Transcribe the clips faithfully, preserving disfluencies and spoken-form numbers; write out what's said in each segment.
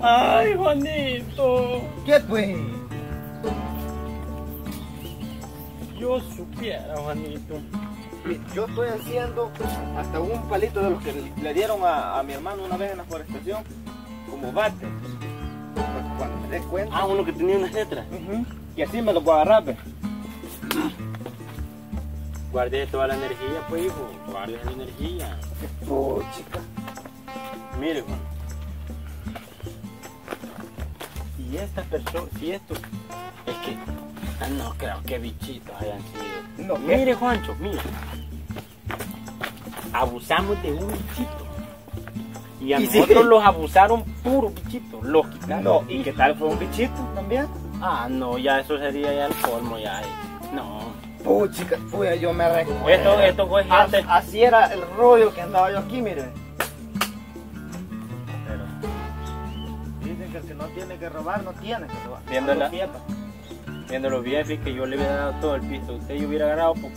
Ay, Juanito. ¿Qué pues? Yo supiera, Juanito. Yo estoy haciendo hasta un palito de los que le dieron a, a mi hermano una vez en la forestación, como bate. Cuando me dé cuenta. Ah, uno que tenía unas letras. Uh-huh. Y así me lo voy a agarrar, ¿ve? Guarde toda la energía, pues, hijo. Guarde la energía. Oh, chica. Mire, Juan. Si esta persona, si esto, es que ah, no creo que bichitos hayan sido. No, ¿qué? Mire, Juancho, mire. Abusamos de un bichito. Y a ¿Y nosotros sí? los abusaron puros bichitos. Los quitaron. No, ¿y qué tal fue un bichito también? Ah, no, ya eso sería ya el colmo, ya. No. Oh, chica, pues yo me recuerdo. Esto, esto fue gente. As, así era el rollo que andaba yo aquí, mire. Pero, Dicen que el que no tiene que robar, no tiene que robar. Viéndola. Algo quieto. viéndolo bien, fíjate que yo le hubiera dado todo el piso a usted, yo hubiera agarrado poquito.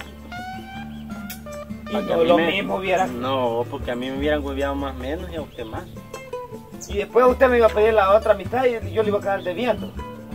Y Para que a no mí lo me- mismo hubiera. No, porque a mí me hubieran hueveado más menos y a usted más. Y después usted me iba a pedir la otra mitad y yo le iba a quedar debiendo.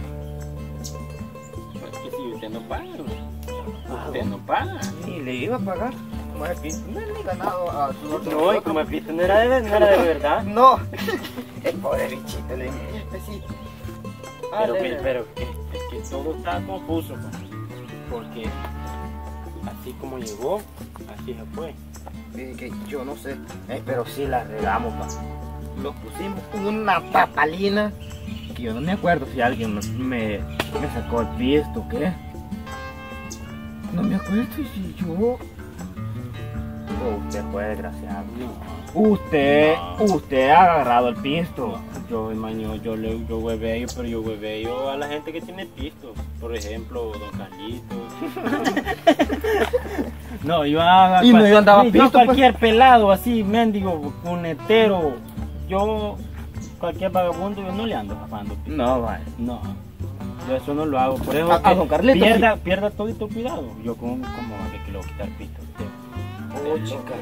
Pues que si usted no paga, Ah, usted no paga. Y le iba a pagar. Como es piso, no le he ganado a su otro. No, y como el piso no era de, no era de verdad. No, el pobre bichito le di mil pesitos. Ah, Pero, le- que, pero que, es que todo está confuso, pues. Porque así como llegó, así se fue. Mire que yo no sé, eh, pero sí la regamos, pa. Los pusimos una papalina que yo no me acuerdo si alguien me, me, me sacó el pisto o qué. No me acuerdo si yo. Oh, usted fue desgraciado. Usted, No. usted ha agarrado el pisto. Yo, hermano, yo, le, yo hueveo, pero yo hueveo a la gente que tiene pisto. Por ejemplo, don Carlitos. No, yo a, Y no, yo andaba yo a pisto, pues. cualquier pelado así, mendigo, cunetero. Yo, cualquier vagabundo, yo no le ando tapando pisto. No, vaya. No, yo eso no lo hago. Por eso A- a que don Carlitos, pierda, pierda todo y todo cuidado. Yo como, como de que le voy a quitar pisto a usted. Oh, chica.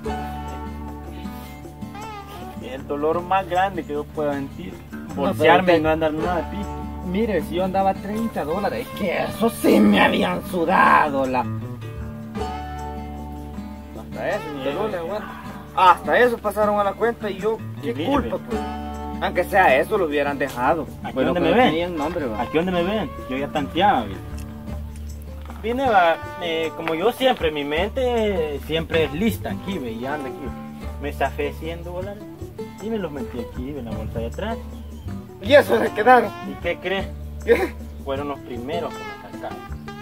El dolor más grande que yo pueda sentir. No, Bolsearme pero y no andar nada de pisto. Mire, si yo andaba treinta dólares, que eso sí me habían sudado la. Hasta eso, Sí, usted no le sí. aguanta. Hasta eso pasaron a la cuenta y yo, qué Y mire, culpa, ve. pues. Aunque sea eso, lo hubieran dejado. Aquí Bueno, donde pero me ven. tenían nombre, va. Aquí donde me ven, yo ya tanteaba. ¿ve? Vine, va, eh, como yo siempre, mi mente siempre es lista aquí, ve, y anda aquí. Me zafé cien dólares y me los metí aquí, en la bolsa de atrás. Y eso se quedaron. ¿Y qué crees? ¿Qué? Fueron los primeros que me sacaron.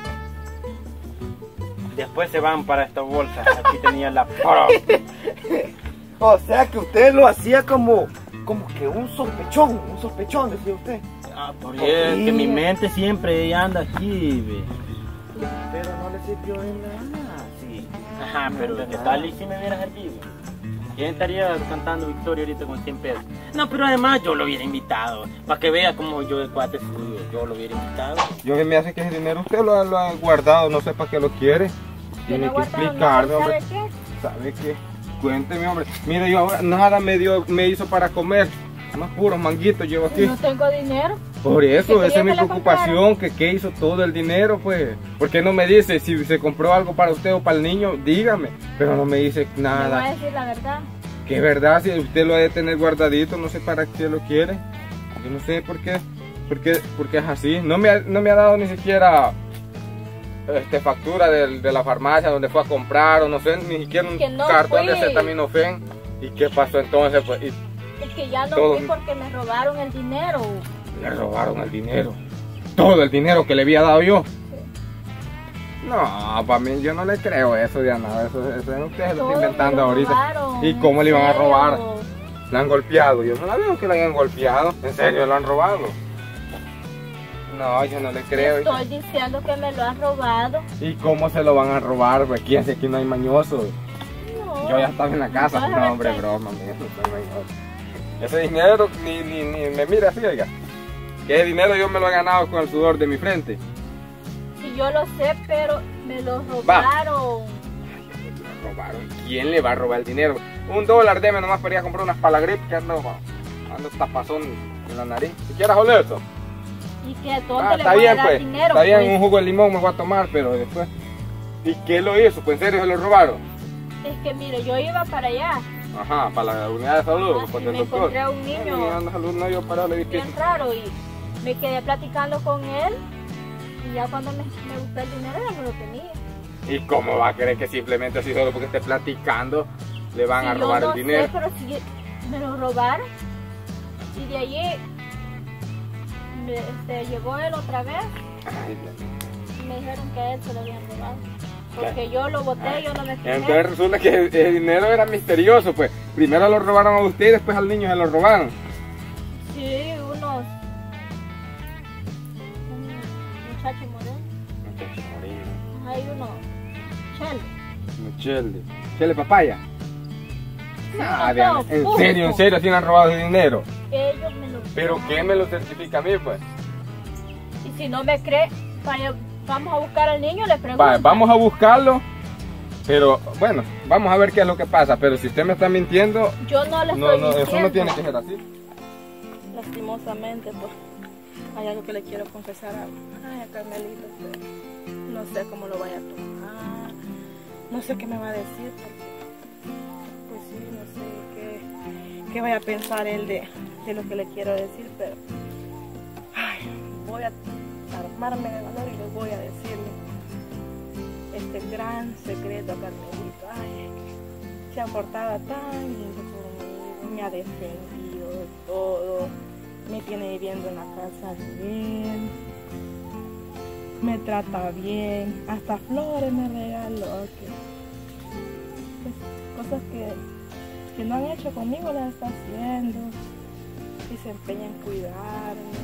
Después se van para esta bolsa. Aquí tenía la pro. O sea que usted lo hacía como, como que un sospechón, un sospechón, decía usted. Ah, por es que mi mente siempre anda aquí, ve. Pero no le sirvió de nada, sí. Ajá, pero ¿qué tal y si me hubiera servido? ¿Quién estaría cantando victoria ahorita con cien pesos? No, pero además yo lo hubiera invitado. Para que vea como yo de cuate suyo, yo lo hubiera invitado. Yo que me hace que ese dinero usted lo, ha- lo ha guardado, no sé para qué lo quiere. Tiene que explicarme, hombre. ¿Sabe qué? ¿Sabe qué? Cuénteme, hombre. Mire, yo ahora nada me dio, me hizo para comer. Más puros manguitos llevo aquí. No tengo dinero. Por eso, ¿Qué esa es mi quería que le preocupación, que qué hizo todo el dinero, pues. ¿Por qué no me dice si se compró algo para usted o para el niño? Dígame. Pero no me dice Me voy a nada. decir la verdad. Que es verdad, si usted lo ha de tener guardadito, no sé para qué lo quiere. Yo no sé por qué, por qué, por qué es así. No me ha, no me ha dado ni siquiera este, factura del- de la farmacia donde fue a comprar, o no sé, ni siquiera un Que no cartón de fui. acetaminofén. ¿Y qué pasó entonces? Pues, y Es que ya no Todo. fui porque me robaron el dinero. le robaron el dinero. Todo el dinero que le había dado yo. No, para mí yo no le creo eso, Diana. Eso, eso es usted se lo Todo está inventando me lo ahorita. robaron, ¿Y cómo le iban a en serio. robar? La han golpeado. Yo no la veo que la hayan golpeado. En serio, lo han robado. No, yo no le creo. Estoy diciendo que me lo han robado. ¿Y cómo se lo van a robar? Pues aquí, si aquí no hay mañosos. No. Yo ya estaba en la casa. No, No, hombre, no. broma, mío, no soy mañoso. Ese dinero ni, ni, ni me mira así, oiga. Que ese dinero yo me lo he ganado con el sudor de mi frente. Si yo lo sé, pero me lo robaron. Me robaron. ¿Quién le va a robar el dinero? Un dólar, deme nomás para ir a comprar unas palagrip que no. ando tapazón en la nariz. ¿Si quieres oler eso? ¿Y qué? ¿Dónde Ah, le está voy bien, a dar pues. dinero? Está bien, pues? un jugo de limón me voy a tomar, pero después. ¿Y qué lo hizo? Pues en serio se lo robaron. Es que mire, yo iba para allá. Ajá, para la unidad de salud, Ah, pues y del me doctor. encontré a un niño. Ah, la unidad de salud, no, yo parado le dije. Bien raro y me quedé platicando con él y ya cuando me, me gustó el dinero ya no lo tenía. ¿Y cómo va a creer que simplemente así solo porque esté platicando le van Sí, a robar yo no el dinero? sé, pero si me lo robaron y de allí me, este, llegó él otra vez Ay, Dios mío. y me dijeron que a él se lo habían robado. Porque yo lo boté, yo no me fijé. Entonces resulta que el, el dinero era misterioso, pues. Primero lo robaron a usted y después al niño se lo robaron. Sí, unos un muchacho moreno. Muchacho moreno. Hay uno, Chel. Chele. Chele papaya. Ah, no, Diana, no, en público. serio, en serio, así le han robado ese dinero. Ellos me lo Pero ¿qué me lo certifica a mí, pues? Y si no me cree, vaya, vamos a buscar al niño y le pregunto. Vale, vamos a buscarlo. Pero bueno, vamos a ver qué es lo que pasa. Pero si usted me está mintiendo, Yo no le no, estoy no, eso no diciendo. tiene que ser así. Lastimosamente, pues, hay algo que le quiero confesar a, ay, a Carmelito, pero no sé cómo lo vaya a tomar, no sé qué me va a decir, porque, pues sí, no sé qué, qué vaya a pensar él de, de lo que le quiero decir, pero, ay, voy a armarme de valor y le voy a decirle este gran secreto a Carmelito. Ay, se ha portado tan lindo conmigo, me ha defendido de todo, me tiene viviendo en la casa bien, me trata bien, hasta flores me regaló, que, pues, cosas que, que no han hecho conmigo las está haciendo y se empeña en cuidarme.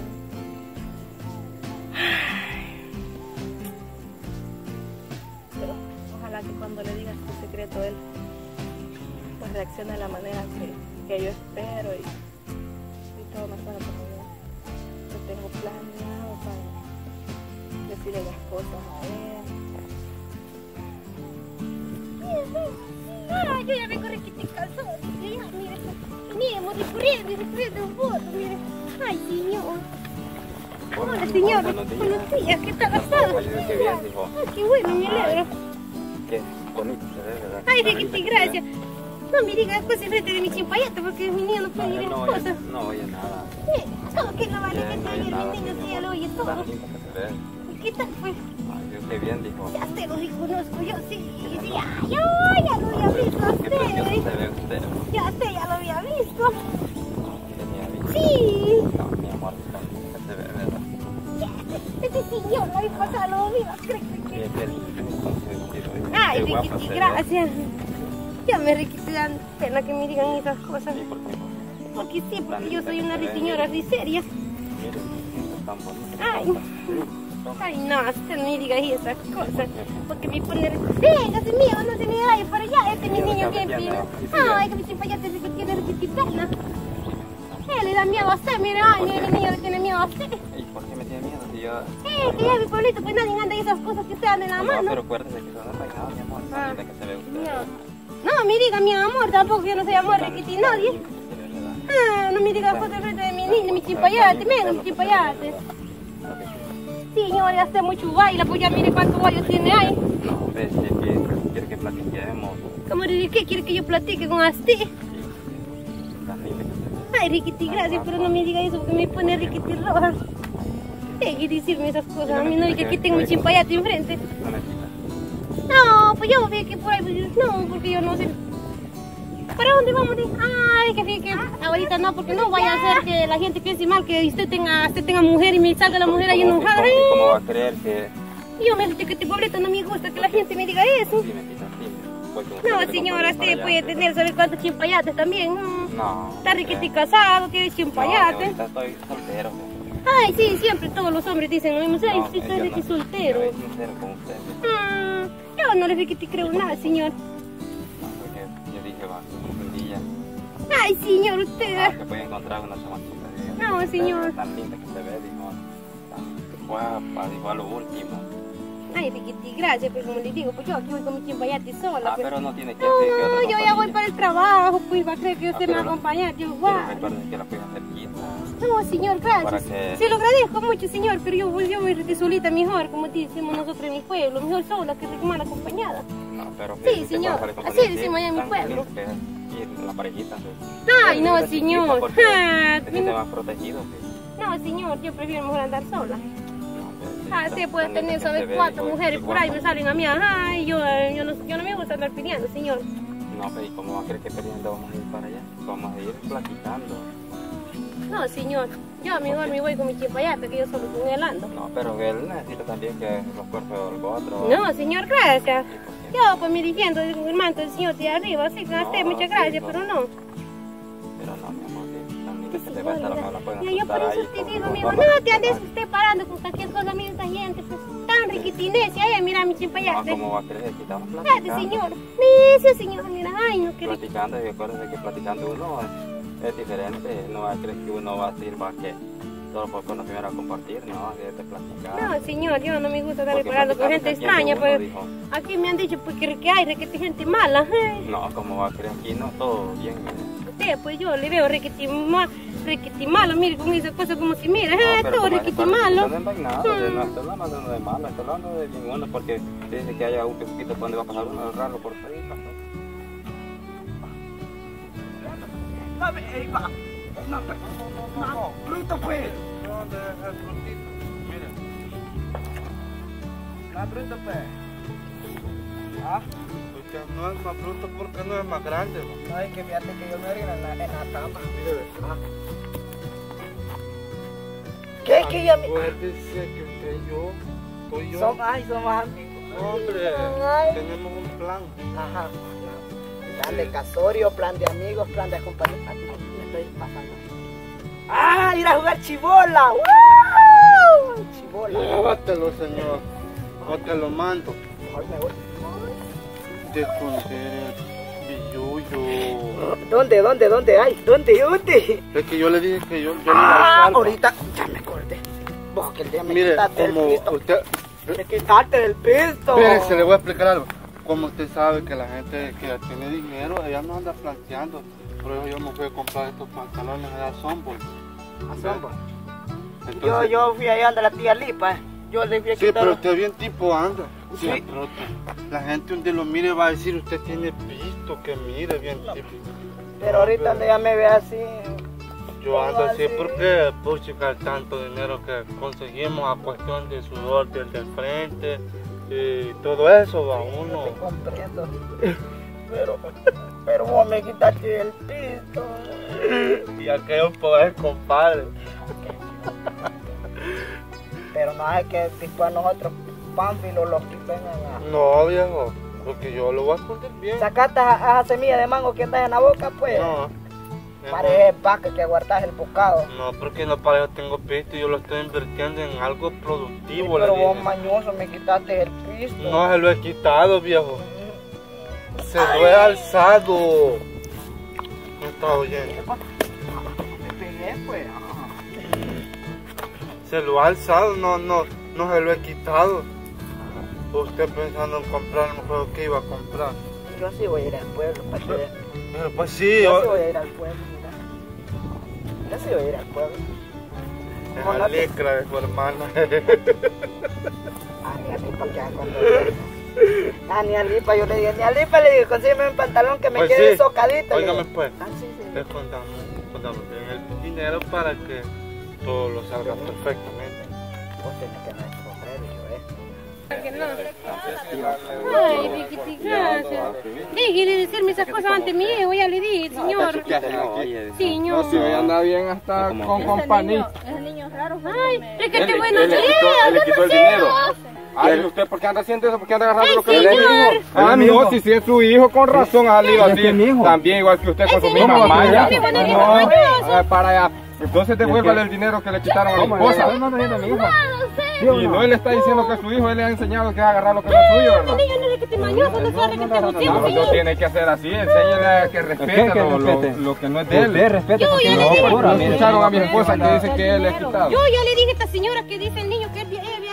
Pero ojalá que cuando le diga este secreto él pues reaccione de la manera que, que yo espero y, y todo me suena como yo, yo tengo planeado para decirle las cosas a él. Ah, yo ya me corrí que te calzó. Ya, mire, venimos recorriendo y recorriendo un poco, mire. Ay, señor. Hola, señor. Buenos días. ¿Qué tal ha estado? Qué bien, hijo. Ay, qué bueno, me alegro. Qué bonito se ve, ¿verdad? Ay, Riquiti, gracias. No me digas después enfrente de mi chimpayata porque mi niño no puede ir en No, las oye, cosas. no oye nada. Sí, todo que no vale que te oye nada, mi niño, sí, ya lo oye todo. Tan lindo que se ve. ¿Qué tal fue? Ay, qué bien, dijo. Ya te lo reconozco, yo sí, sí, ay, ay, ya lo había visto a Qué precioso usted. se ve usted. Ya sé, ya lo había visto. Tenía visto. Sí. No, mi amor, tan lindo que se ve, ¿verdad? Ya, este señor la vez pasada lo vi, ¿no crees que? Qué qué lindo con su vestido. Ay, Qué guapa Riquiti, se ve. gracias. Ya me Riquiti, dan pena que me digan esas cosas. Sí, porque Porque sí, porque yo soy una señora así seria. mire, es tan bonito. Ay. Ay, no, usted no me diga esas cosas. Porque me pone... Venga, ese mío, no se me vaya para allá. Este es mi niño bien fino. Ay, que mi chimpayate dice que tiene Riquiti pena. Él le da miedo a usted, mire, ay, mire, mi niño le tiene miedo a usted. ¿Y por qué me tiene miedo si yo... Eh, que ya mi pueblito, pues nadie anda en esas cosas que usted anda en la No, mano. pero acuérdese que son arraigados, mi amor. Tan Ah. linda que se ve usted. No, no me diga mi amor, tampoco yo no soy amor Riquiti nadie. Tan lindo que se ve, ¿verdad? Ah, no me diga cosas frente de mi niño, mi chimpayate, venga, mi chimpayate. Señor, ya está mucho baila, pues ya mire cuánto baile tiene ahí. No, ves, es que quiere que platiquemos. ¿Cómo le qué quiere que yo platique con usted? Sí, tan linda que se ve. Ay, Riquiti, gracias, pero no me diga eso porque me pone Riquiti roja. Hay que decirme esas cosas, a mí no diga que aquí tengo mi chimpayate enfrente. No me quita. No, pues yo vi que por ahí, pues, no, porque yo no sé. ¿Para dónde vamos? Ay, que fíjate que ahorita no, porque no vaya a ser que la gente piense mal, que usted tenga, usted tenga mujer y me salga la mujer ahí ¿Cómo- enojada. cómo- ¿Cómo va a creer que...? Y yo me dije que este pueblito no me gusta que la gente me diga eso. Sí, me quita, sí. Pues como No, usted señora, me usted para puede allá, tener, ¿sabe cuántos chimpayates también? No. No. Está Riquiti casado, tiene No, chimpayates. ahorita estoy soltero. Ay, sí, siempre todos los hombres dicen lo mismo. Ay, No, sí, yo soy no- Riquiti soltero. Yo soy sincero con usted. Mm, yo no le Riquiti creo nada, señor. No, porque yo dije, va, un día. Ay, señor, usted. Ah, que puede encontrar una chamaquita. digo, No, usted, señor. Tan linda que se ve, dijo. Tan guapa, dijo a lo último. Ay, Riquiti, gracias, pues como les digo, pues yo aquí voy con mi chimpayate sola. Ah, pues. pero no tiene que No, decir que otra yo ya compañía. voy para el trabajo, pues va a creer que usted Ah, me va a pero- acompañar, yo Pero igual. recuerden que la pueden hacer quita. No, señor, Para gracias. que- Se lo agradezco mucho, señor, pero yo, yo voy de solita mejor, como decimos nosotros en mi pueblo, mejor sola que mal acompañada. No, pero Sí, que señor, usted puede así salir con decimos allá en mi tan pueblo. feliz que ir en la parejita. Ay, no, Se siente señor. porque Ah, se siente más protegido. Que, No, señor, yo prefiero mejor andar sola. no, que- Ah, que usted tan- puede tan tener, lindo que ¿sabes? se ve, Cuatro igual- mujeres por ahí me igual. salen a mí. Ay, yo, eh, yo, no, yo no me gusta andar peleando, señor. No, pero ¿y cómo va a creer que peleando vamos a ir para allá? Vamos a ir platicando. No, señor. Yo mejor me voy con mi chimpayate, que yo solo con él ando. No, pero él necesita también que los cuerpos del otro. No, señor, gracias. Sí, porque- Yo, pues me defiendo del manto del señor de arriba, así que No, usted, muchas sí, gracias, no. pero no. Pero no, mi amor, que tan linda que te Sí, va a estar, mira. no la pueden Mira, yo por asustar eso ahí te con digo, los amigo, papás. no te andes usted parando con cualquier cosa, mira esa gente, pues tan riquitinecia, eh, mira mi No, chimpayate. ¿cómo va a creer? Aquí estamos Espérate, platicando. señor. Necio, señor, mira, ay, no quiero. Platicando, y acuérdense que platicando uno es, es diferente. No va a creer que uno va a decir, va que solo por cuando primero a compartir, no, así de platicar. No, señor, yo no me gusta estar Porque parando con gente platicando extraña, uno pues dijo, aquí me han dicho pues que, que hay requete gente mala. eh. no, ¿cómo va a creer? Aquí no, todo bien. eh. Usted, pues yo le veo requete, ma, requete malo, mire con esa cosa como si mira, No, eh, pero todo como requete es para- malo. No estoy envainado, de- no Mm. estoy hablando de malo, estoy hablando de bien uno, porque dice que haya un poquito por donde va a pasar uno, raro por ahí, pasó. Mami, ey, va. No, pero- no, no, bruto pues. ¿Dónde es el frutito? Mire. Más bruto pues. Ah, Usted no es más bruto porque no es más grande. ¿No? no, es que fíjate que yo me orino en la, en la cama. Mire, Ah. ¿Qué es que ya me... acuérdese que usted y yo, tú y yo, Somos, ay, somos amigos. hombre, Ay. tenemos un plan. Ajá. Plan de casorio, plan de amigos, plan de acompañamiento. Aquí me estoy pasando. ¡Ah! Ir a jugar chibola. ¡Wow! Chibola. Llévatelo, señor. No te lo mando. Mejor me voy. De esconder el billuyo. ¿Dónde, dónde, dónde? Ay, ¿dónde, dónde? Es que yo le dije que yo, yo le iba Ah, a salvar. ahorita ya me acordé. Vos que el día me Mire, quitaste como el pisto. usted... Me quitaste el pisto. Espérese, le voy a explicar algo. Como usted sabe que la gente que tiene dinero, ella no anda planteando. Por eso yo me fui a comprar estos pantalones allá a Sombol. A Zombo. Yo, Entonces- yo fui allá donde la tía Lipa. Yo le fui a Sí, quitar. pero usted bien tipo anda. Sí. Sí. Pero la gente donde lo mire va a decir, usted tiene pisto, que mire bien tipo. Pero ahorita donde ella me ve así. Yo ando ¿Cómo así así? porque puchica tanto dinero que conseguimos a cuestión de sudor del del frente y todo eso va uno. Te comprendo. Pero, pero vos me quitaste el pisto. Y aquello poder compadre. Pero no es que tipo a nosotros pánfilos los que vengan a. No viejo, porque yo lo voy a esconder bien. Sacaste a, a esa semilla de mango que andas en la boca, pues. No. Parece vaca que guardas el bocado. No, porque no para eso tengo pisto, yo lo estoy invirtiendo en algo Sí, productivo. le pero vos dije. mañoso me quitaste el pisto. No se lo he quitado, viejo. Se lo he alzado. No está oyendo. Me pegué, pues. Se lo ha alzado, no, no, no se lo he quitado. Usted pensando en comprar el juego que iba a comprar. Yo sí voy a ir al pueblo, para que... Pero pues sí, Yo sí yo. voy a ir al pueblo, mira. Yo sí voy a ir al pueblo. Es Ojalá la te- licra de su hermana. Ah, ni a Lipa que cuando... Ah, ni a Lipa, yo le dije, ni a Lipa le dije, consígueme un pantalón que me Pues quede sí. socadito. le Óigame dije. pues, Ah, sí, sí. les contamos, contamos bien el dinero para que todo lo salga perfectamente. Vos tenés que andar en sombrero y yo esto. Que no. Ay, Riquiti, gracias. Deje de decirme esas cosas ante mi hijo, ya le dije, señor. Señor. No, si hoy anda bien hasta ¿Cómo con que? compañía. Ese niño es raro. Ay, Riquiti, Él- buenos él le días. quitó- él le quitó el dinero. días. Ay, ¿usted por qué anda haciendo eso? ¿Por qué anda agarrando Ay, lo que le señor. dijo? Ah, no, si sí es su hijo, con razón ha salido así. También igual que usted con su Ese misma niño malla. es un hijo No, mañoso. ah, para allá. Entonces devuélvale el dinero que le quitaron a la esposa. No, no sé. Y no, él le está diciendo que es su hijo, él le ha enseñado que es agarrar lo que no es suyo, El ¿verdad? niño no es Riquiti mañoso, no sea Riquiti No, abusivo, no señor. tiene que hacer así, enséñale a que respete lo, lo, lo que no es de él. Usted respete Yo porque ya no le dije. procura, No mire. escucharon a mi esposa que dice que él le ha quitado. Yo ya le dije a esta señora que dice el niño que es bien, es